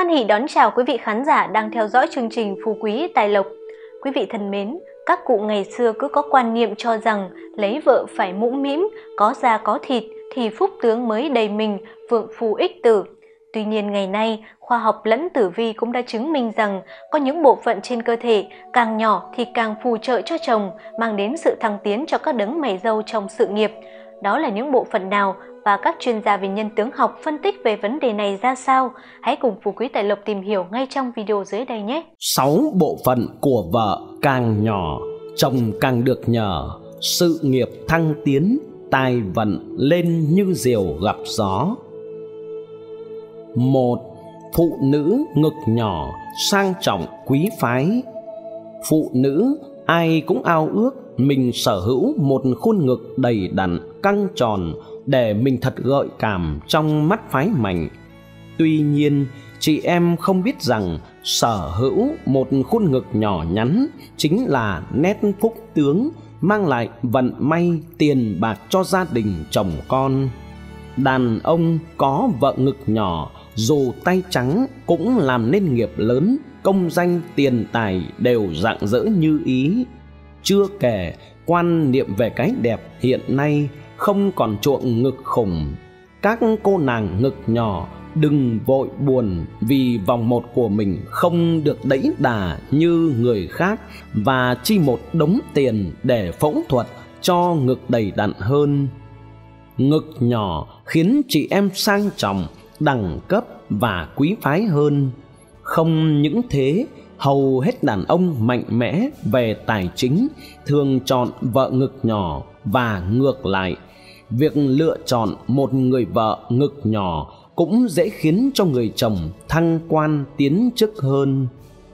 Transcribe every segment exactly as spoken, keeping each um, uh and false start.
Hoan hỉ đón chào quý vị khán giả đang theo dõi chương trình Phú Quý Tài Lộc. Quý vị thân mến, các cụ ngày xưa cứ có quan niệm cho rằng lấy vợ phải mũm mĩm, có da có thịt thì phúc tướng mới đầy mình, vượng phu ích tử. Tuy nhiên ngày nay, khoa học lẫn tử vi cũng đã chứng minh rằng có những bộ phận trên cơ thể càng nhỏ thì càng phù trợ cho chồng, mang đến sự thăng tiến cho các đấng mày râu trong sự nghiệp. Đó là những bộ phận nào và các chuyên gia về nhân tướng học phân tích về vấn đề này ra sao? Hãy cùng Phú Quý Tài Lộc tìm hiểu ngay trong video dưới đây nhé! Sáu bộ phận của vợ càng nhỏ, chồng càng được nhờ, sự nghiệp thăng tiến, tài vận lên như diều gặp gió. Một. Phụ nữ ngực nhỏ, sang trọng quý phái. Phụ nữ ai cũng ao ước mình sở hữu một khuôn ngực đầy đặn, căng tròn để mình thật gợi cảm trong mắt phái mảnh. Tuy nhiên, chị em không biết rằng sở hữu một khuôn ngực nhỏ nhắn chính là nét phúc tướng, mang lại vận may tiền bạc cho gia đình chồng con. Đàn ông có vợ ngực nhỏ, dù tay trắng cũng làm nên nghiệp lớn, công danh tiền tài đều rạng rỡ như ý. Chưa kể quan niệm về cái đẹp hiện nay không còn chuộng ngực khủng. Các cô nàng ngực nhỏ đừng vội buồn vì vòng một của mình không được đẫy đà như người khác, và chi một đống tiền để phẫu thuật cho ngực đầy đặn hơn. Ngực nhỏ khiến chị em sang trọng, đẳng cấp và quý phái hơn. Không những thế, hầu hết đàn ông mạnh mẽ về tài chính thường chọn vợ ngực nhỏ, và ngược lại, việc lựa chọn một người vợ ngực nhỏ cũng dễ khiến cho người chồng thăng quan tiến chức hơn.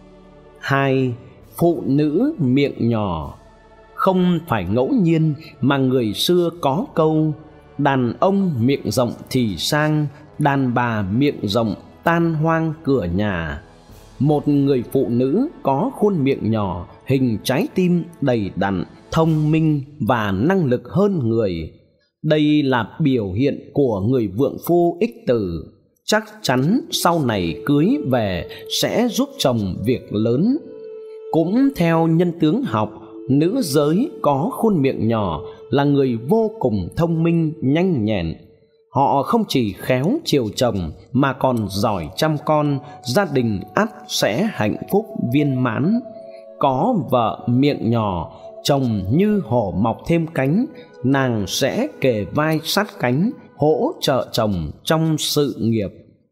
Hai. Phụ nữ miệng nhỏ. Không phải ngẫu nhiên mà người xưa có câu đàn ông miệng rộng thì sang, đàn bà miệng rộng tan hoang cửa nhà. Một người phụ nữ có khuôn miệng nhỏ, hình trái tim đầy đặn, thông minh và năng lực hơn người. Đây là biểu hiện của người vượng phu ích tử. Chắc chắn sau này cưới về sẽ giúp chồng việc lớn. Cũng theo nhân tướng học, nữ giới có khuôn miệng nhỏ là người vô cùng thông minh, nhanh nhẹn. Họ không chỉ khéo chiều chồng mà còn giỏi chăm con, gia đình ắt sẽ hạnh phúc viên mãn. Có vợ miệng nhỏ, chồng như hổ mọc thêm cánh, nàng sẽ kề vai sát cánh, hỗ trợ chồng trong sự nghiệp.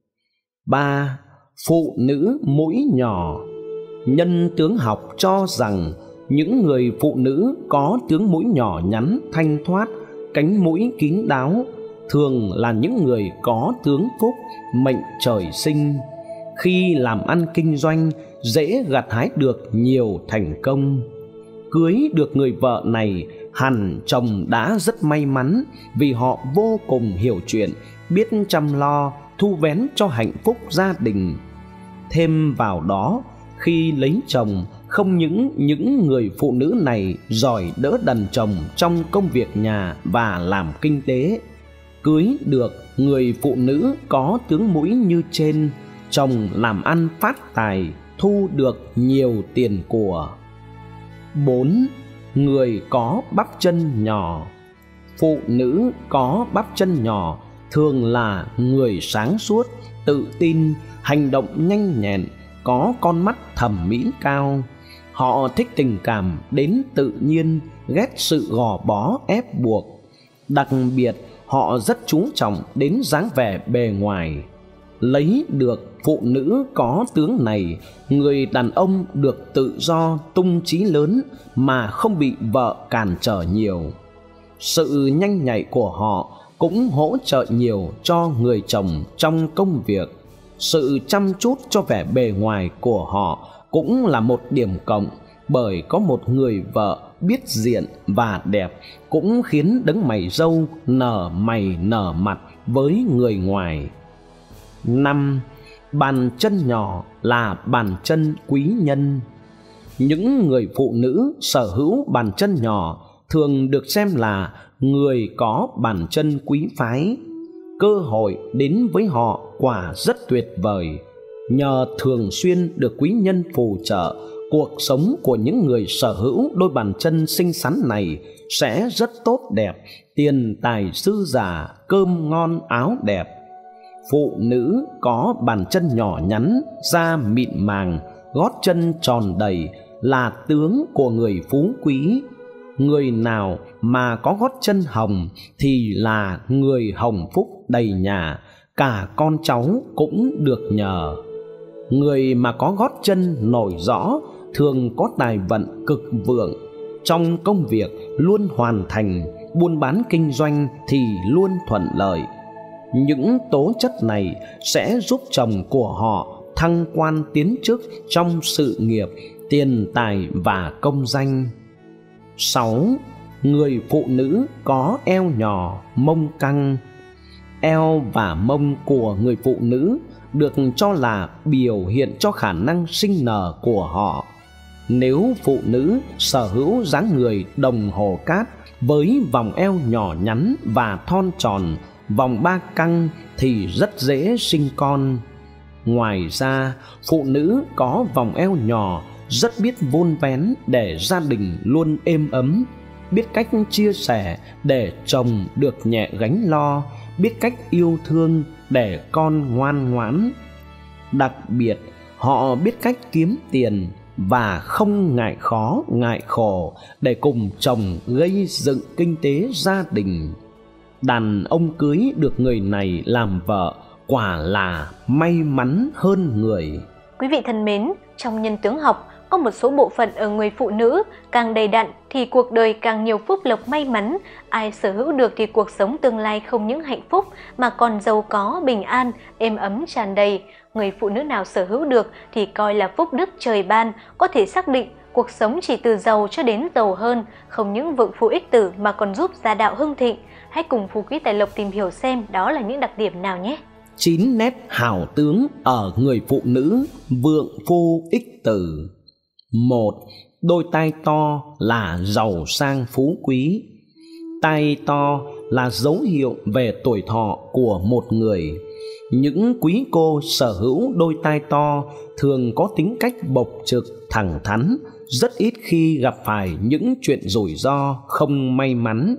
Ba. Phụ nữ mũi nhỏ. Nhân tướng học cho rằng những người phụ nữ có tướng mũi nhỏ nhắn, thanh thoát, cánh mũi kín đáo thường là những người có tướng phúc, mệnh trời sinh. Khi làm ăn kinh doanh, dễ gặt hái được nhiều thành công. Cưới được người vợ này, hẳn chồng đã rất may mắn, vì họ vô cùng hiểu chuyện, biết chăm lo, thu vén cho hạnh phúc gia đình. Thêm vào đó, khi lấy chồng, không những những người phụ nữ này giỏi đỡ đần chồng trong công việc nhà và làm kinh tế. Cưới được người phụ nữ có tướng mũi như trên, chồng làm ăn phát tài, thu được nhiều tiền của. Bốn. Người có bắp chân nhỏ. Phụ nữ có bắp chân nhỏ thường là người sáng suốt, tự tin, hành động nhanh nhẹn, có con mắt thẩm mỹ cao. Họ thích tình cảm đến tự nhiên, ghét sự gò bó ép buộc. Đặc biệt, họ rất chú trọng đến dáng vẻ bề ngoài. Lấy được phụ nữ có tướng này, người đàn ông được tự do tung chí lớn mà không bị vợ cản trở nhiều. Sự nhanh nhạy của họ cũng hỗ trợ nhiều cho người chồng trong công việc. Sự chăm chút cho vẻ bề ngoài của họ cũng là một điểm cộng, bởi có một người vợ biết diện và đẹp cũng khiến đấng mày râu nở mày nở mặt với người ngoài. Năm. Bàn chân nhỏ là bàn chân quý nhân. Những người phụ nữ sở hữu bàn chân nhỏ thường được xem là người có bàn chân quý phái. Cơ hội đến với họ quả rất tuyệt vời. Nhờ thường xuyên được quý nhân phù trợ, cuộc sống của những người sở hữu đôi bàn chân xinh xắn này sẽ rất tốt đẹp, tiền tài dư dả, cơm ngon áo đẹp. Phụ nữ có bàn chân nhỏ nhắn, da mịn màng, gót chân tròn đầy là tướng của người phú quý. Người nào mà có gót chân hồng thì là người hồng phúc đầy nhà, cả con cháu cũng được nhờ. Người mà có gót chân nổi rõ thường có tài vận cực vượng, trong công việc luôn hoàn thành, buôn bán kinh doanh thì luôn thuận lợi. Những tố chất này sẽ giúp chồng của họ thăng quan tiến chức trong sự nghiệp, tiền tài và công danh. Sáu. Người phụ nữ có eo nhỏ, mông căng. Eo và mông của người phụ nữ được cho là biểu hiện cho khả năng sinh nở của họ. Nếu phụ nữ sở hữu dáng người đồng hồ cát với vòng eo nhỏ nhắn và thon tròn, vòng ba căng thì rất dễ sinh con. Ngoài ra, phụ nữ có vòng eo nhỏ rất biết vun vén để gia đình luôn êm ấm, biết cách chia sẻ để chồng được nhẹ gánh lo, biết cách yêu thương để con ngoan ngoãn. Đặc biệt, họ biết cách kiếm tiền và không ngại khó ngại khổ để cùng chồng gây dựng kinh tế gia đình. Đàn ông cưới được người này làm vợ quả là may mắn hơn người. Quý vị thân mến, trong nhân tướng học có một số bộ phận ở người phụ nữ càng đầy đặn thì cuộc đời càng nhiều phúc lộc may mắn. Ai sở hữu được thì cuộc sống tương lai không những hạnh phúc mà còn giàu có, bình an, êm ấm tràn đầy. Người phụ nữ nào sở hữu được thì coi là phúc đức trời ban, có thể xác định cuộc sống chỉ từ giàu cho đến giàu hơn, không những vượng phu ích tử mà còn giúp gia đạo hưng thịnh. Hãy cùng Phú Quý Tài Lộc tìm hiểu xem đó là những đặc điểm nào nhé. Chín nét hảo tướng ở người phụ nữ vượng phu ích tử. Một. Đôi tai to là giàu sang phú quý. Tai to là dấu hiệu về tuổi thọ của một người. Những quý cô sở hữu đôi tai to thường có tính cách bộc trực, thẳng thắn, rất ít khi gặp phải những chuyện rủi ro không may mắn.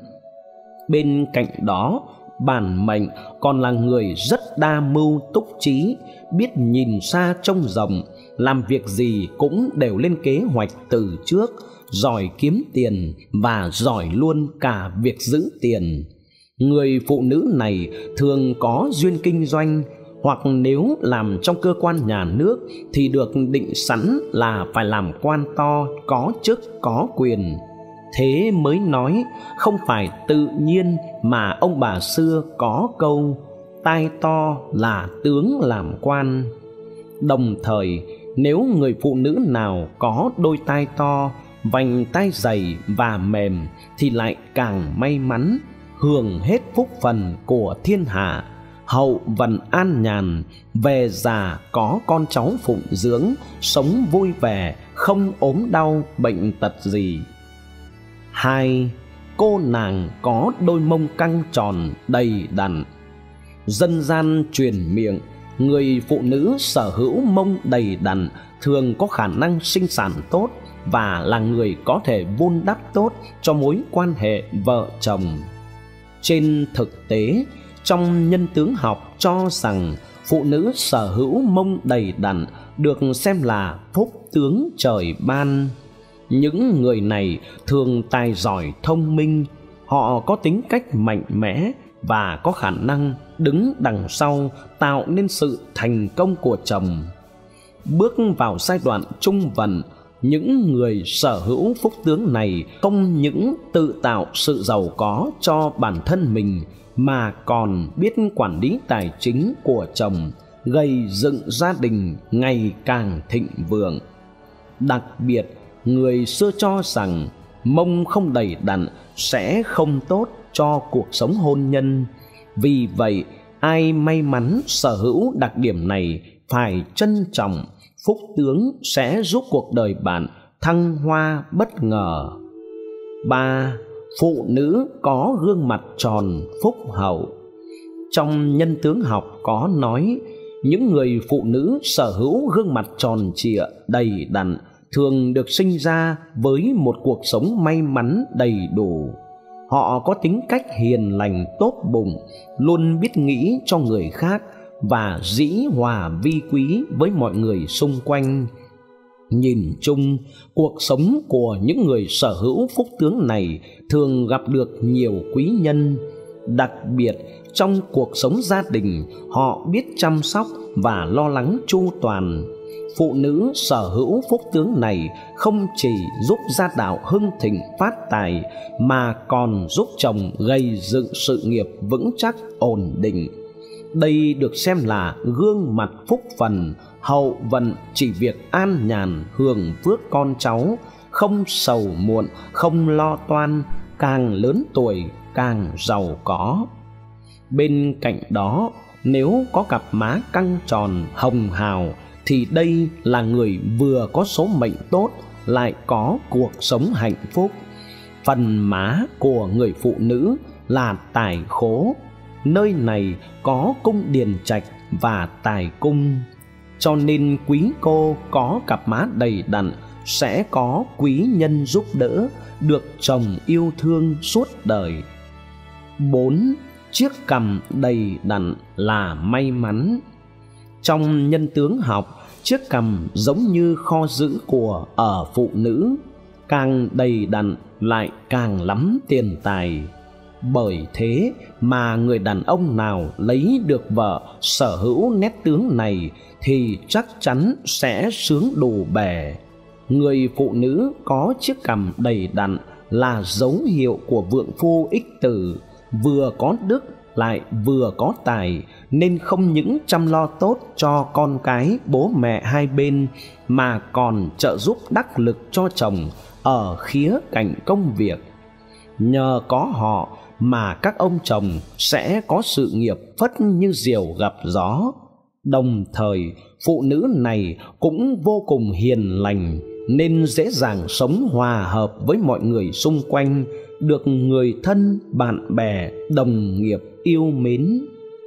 Bên cạnh đó, bản mệnh còn là người rất đa mưu túc trí, biết nhìn xa trông rộng, làm việc gì cũng đều lên kế hoạch từ trước, giỏi kiếm tiền và giỏi luôn cả việc giữ tiền. Người phụ nữ này thường có duyên kinh doanh, hoặc nếu làm trong cơ quan nhà nước thì được định sẵn là phải làm quan to, có chức, có quyền. Thế mới nói không phải tự nhiên mà ông bà xưa có câu tai to là tướng làm quan. Đồng thời, nếu người phụ nữ nào có đôi tai to, vành tai dày và mềm thì lại càng may mắn, hưởng hết phúc phần của thiên hạ, hậu vận an nhàn, về già có con cháu phụng dưỡng, sống vui vẻ, không ốm đau bệnh tật gì. Hai. Cô nàng có đôi mông căng tròn đầy đặn. Dân gian truyền miệng, người phụ nữ sở hữu mông đầy đặn thường có khả năng sinh sản tốt và là người có thể vun đắp tốt cho mối quan hệ vợ chồng. Trên thực tế, trong nhân tướng học cho rằng phụ nữ sở hữu mông đầy đặn được xem là phúc tướng trời ban. Những người này thường tài giỏi thông minh, họ có tính cách mạnh mẽ và có khả năng đứng đằng sau tạo nên sự thành công của chồng. Bước vào giai đoạn trung vận, những người sở hữu phúc tướng này không những tự tạo sự giàu có cho bản thân mình mà còn biết quản lý tài chính của chồng, gây dựng gia đình ngày càng thịnh vượng. Đặc biệt, người xưa cho rằng mông không đầy đặn sẽ không tốt cho cuộc sống hôn nhân. Vì vậy, ai may mắn sở hữu đặc điểm này phải trân trọng, phúc tướng sẽ giúp cuộc đời bạn thăng hoa bất ngờ. Ba. Phụ nữ có gương mặt tròn phúc hậu. Trong nhân tướng học có nói, Những người phụ nữ sở hữu gương mặt tròn trịa, đầy đặn thường được sinh ra với một cuộc sống may mắn đầy đủ. Họ có tính cách hiền lành, tốt bụng, luôn biết nghĩ cho người khác và dĩ hòa vi quý với mọi người xung quanh. Nhìn chung, cuộc sống của những người sở hữu phúc tướng này thường gặp được nhiều quý nhân. Đặc biệt, trong cuộc sống gia đình, họ biết chăm sóc và lo lắng chu toàn. Phụ nữ sở hữu phúc tướng này không chỉ giúp gia đạo hưng thịnh phát tài, mà còn giúp chồng gây dựng sự nghiệp vững chắc ổn định. Đây được xem là gương mặt phúc phần, hậu vận chỉ việc an nhàn hưởng phước con cháu, không sầu muộn, không lo toan, càng lớn tuổi càng giàu có. Bên cạnh đó, nếu có cặp má căng tròn hồng hào thì đây là người vừa có số mệnh tốt lại có cuộc sống hạnh phúc. Phần má của người phụ nữ là tài khố, nơi này có cung điền trạch và tài cung, cho nên quý cô có cặp má đầy đặn sẽ có quý nhân giúp đỡ, được chồng yêu thương suốt đời. Bốn. Chiếc cằm đầy đặn là may mắn. Trong nhân tướng học, chiếc cằm giống như kho giữ của ở phụ nữ, càng đầy đặn lại càng lắm tiền tài. Bởi thế mà người đàn ông nào lấy được vợ sở hữu nét tướng này thì chắc chắn sẽ sướng đủ bề. Người phụ nữ có chiếc cằm đầy đặn là dấu hiệu của vượng phu ích tử, vừa có đức lại vừa có tài, nên không những chăm lo tốt cho con cái bố mẹ hai bên mà còn trợ giúp đắc lực cho chồng ở khía cạnh công việc. Nhờ có họ mà các ông chồng sẽ có sự nghiệp phất như diều gặp gió. Đồng thời, phụ nữ này cũng vô cùng hiền lành, nên dễ dàng sống hòa hợp với mọi người xung quanh, được người thân, bạn bè, đồng nghiệp yêu mến.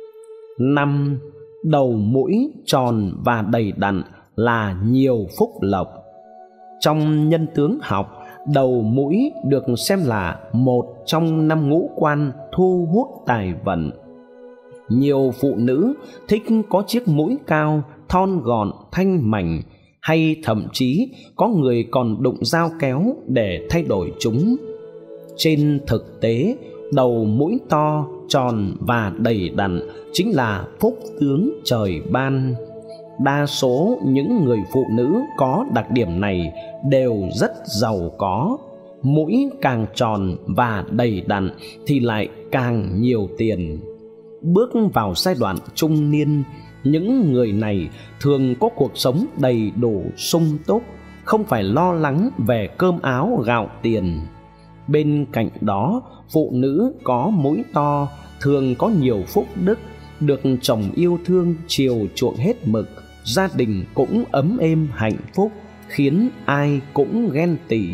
Năm. Đầu mũi tròn và đầy đặn là nhiều phúc lộc. Trong nhân tướng học, đầu mũi được xem là một trong năm ngũ quan thu hút tài vận. Nhiều phụ nữ thích có chiếc mũi cao, thon gọn, thanh mảnh, hay thậm chí có người còn đụng dao kéo để thay đổi chúng. Trên thực tế, đầu mũi to, tròn và đầy đặn chính là phúc tướng trời ban. Đa số những người phụ nữ có đặc điểm này đều rất giàu có. Mũi càng tròn và đầy đặn thì lại càng nhiều tiền. Bước vào giai đoạn trung niên, những người này thường có cuộc sống đầy đủ sung túc, không phải lo lắng về cơm áo gạo tiền. Bên cạnh đó, phụ nữ có mũi to thường có nhiều phúc đức, được chồng yêu thương chiều chuộng hết mực, gia đình cũng ấm êm hạnh phúc, khiến ai cũng ghen tị.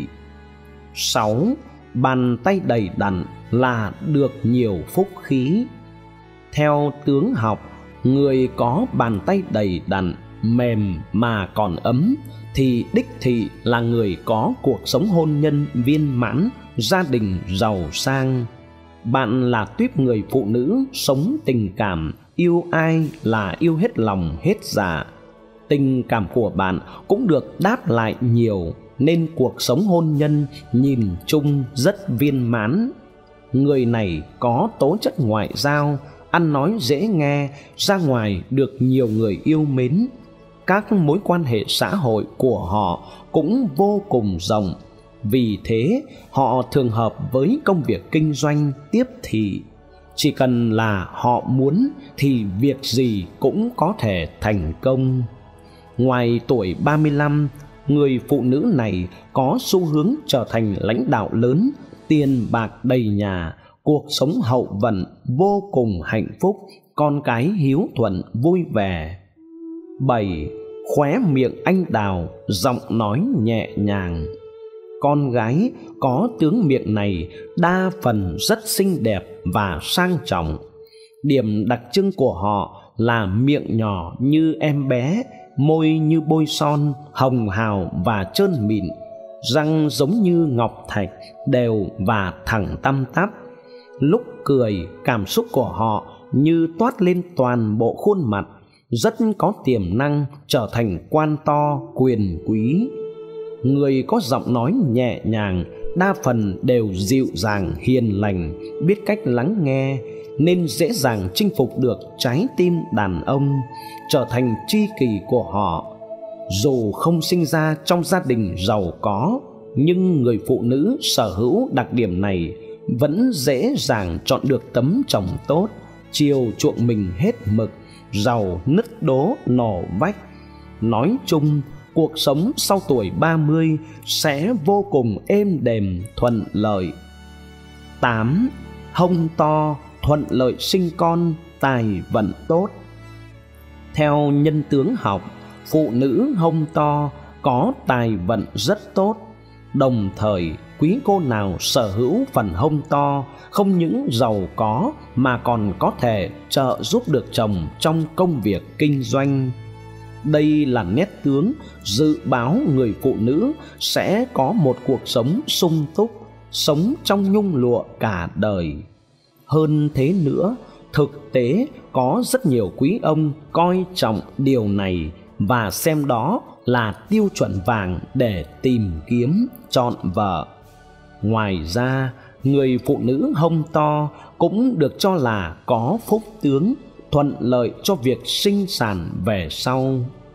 Sáu. Bàn tay đầy đặn là được nhiều phúc khí. Theo tướng học, người có bàn tay đầy đặn, mềm mà còn ấm thì đích thị là người có cuộc sống hôn nhân viên mãn, gia đình giàu sang. Bạn là tuýp người phụ nữ sống tình cảm, yêu ai là yêu hết lòng hết dạ. Tình cảm của bạn cũng được đáp lại nhiều, nên cuộc sống hôn nhân nhìn chung rất viên mãn. Người này có tố chất ngoại giao, ăn nói dễ nghe, ra ngoài được nhiều người yêu mến. Các mối quan hệ xã hội của họ cũng vô cùng rộng. Vì thế, họ thường hợp với công việc kinh doanh tiếp thị. Chỉ cần là họ muốn thì việc gì cũng có thể thành công. Ngoài tuổi ba mươi lăm, người phụ nữ này có xu hướng trở thành lãnh đạo lớn, tiền bạc đầy nhà, cuộc sống hậu vận vô cùng hạnh phúc, con cái hiếu thuận vui vẻ. Bảy. Khóe miệng anh đào, giọng nói nhẹ nhàng. Con gái có tướng miệng này đa phần rất xinh đẹp và sang trọng. Điểm đặc trưng của họ là miệng nhỏ như em bé, môi như bôi son, hồng hào và trơn mịn, răng giống như ngọc thạch, đều và thẳng tăm tắp. Lúc cười, cảm xúc của họ như toát lên toàn bộ khuôn mặt, rất có tiềm năng trở thành quan to quyền quý. Người có giọng nói nhẹ nhàng, đa phần đều dịu dàng hiền lành, biết cách lắng nghe, nên dễ dàng chinh phục được trái tim đàn ông, trở thành tri kỷ của họ. Dù không sinh ra trong gia đình giàu có, nhưng người phụ nữ sở hữu đặc điểm này vẫn dễ dàng chọn được tấm chồng tốt, chiều chuộng mình hết mực, giàu nứt đố nổ vách. Nói chung, cuộc sống sau tuổi ba mươi sẽ vô cùng êm đềm, thuận lợi. tám. Hông to, thuận lợi sinh con, tài vận tốt. Theo nhân tướng học, phụ nữ hông to có tài vận rất tốt. Đồng thời, quý cô nào sở hữu phần hông to không những giàu có mà còn có thể trợ giúp được chồng trong công việc kinh doanh. Đây là nét tướng dự báo người phụ nữ sẽ có một cuộc sống sung túc, sống trong nhung lụa cả đời. Hơn thế nữa, thực tế có rất nhiều quý ông coi trọng điều này và xem đó là tiêu chuẩn vàng để tìm kiếm chọn vợ. Ngoài ra, người phụ nữ hông to cũng được cho là có phúc tướng, thuận lợi cho việc sinh sản về sau.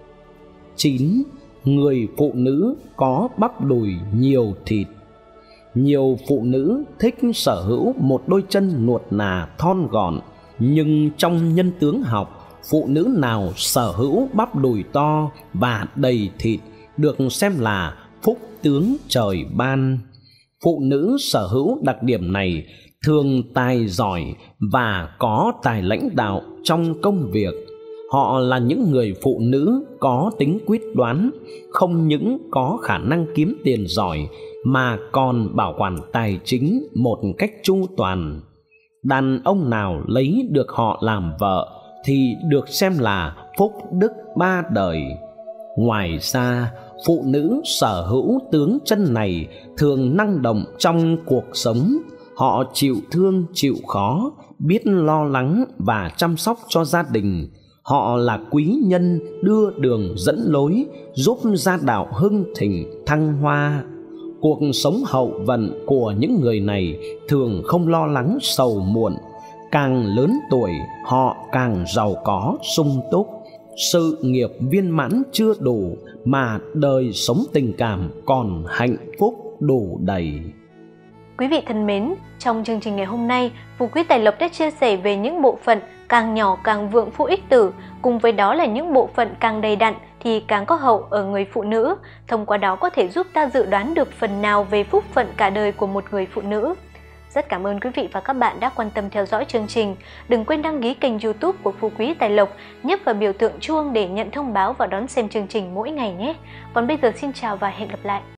chín. Người phụ nữ có bắp đùi nhiều thịt. Nhiều phụ nữ thích sở hữu một đôi chân nuột nà thon gọn, nhưng trong nhân tướng học, phụ nữ nào sở hữu bắp đùi to và đầy thịt được xem là phúc tướng trời ban. Phụ nữ sở hữu đặc điểm này thường tài giỏi và có tài lãnh đạo trong công việc. Họ là những người phụ nữ có tính quyết đoán, không những có khả năng kiếm tiền giỏi mà còn bảo quản tài chính một cách chu toàn. Đàn ông nào lấy được họ làm vợ thì được xem là phúc đức ba đời. Ngoài ra, phụ nữ sở hữu tướng chân này thường năng động trong cuộc sống. Họ chịu thương chịu khó, biết lo lắng và chăm sóc cho gia đình. Họ là quý nhân đưa đường dẫn lối, giúp gia đạo hưng thịnh thăng hoa. Cuộc sống hậu vận của những người này thường không lo lắng sầu muộn. Càng lớn tuổi, họ càng giàu có sung túc. Sự nghiệp viên mãn chưa đủ mà đời sống tình cảm còn hạnh phúc đủ đầy. Quý vị thân mến, trong chương trình ngày hôm nay, Phú Quý Tài Lộc đã chia sẻ về những bộ phận càng nhỏ càng vượng phụ ích tử, cùng với đó là những bộ phận càng đầy đặn thì càng có hậu ở người phụ nữ. Thông qua đó có thể giúp ta dự đoán được phần nào về phúc phận cả đời của một người phụ nữ. Rất cảm ơn quý vị và các bạn đã quan tâm theo dõi chương trình. Đừng quên đăng ký kênh YouTube của Phú Quý Tài Lộc, nhấp vào biểu tượng chuông để nhận thông báo và đón xem chương trình mỗi ngày nhé. Còn bây giờ xin chào và hẹn gặp lại.